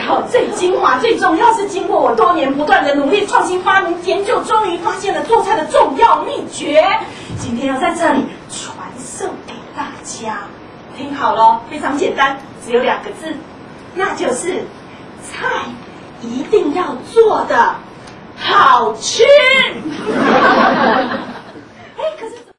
后最精华、最重要是经过我多年不断的努力、创新发明、研究，终于发现了做菜的重要秘诀。今天要在这里传授给大家。听好咯，非常简单，只有2个字，那就是菜一定要做的好吃。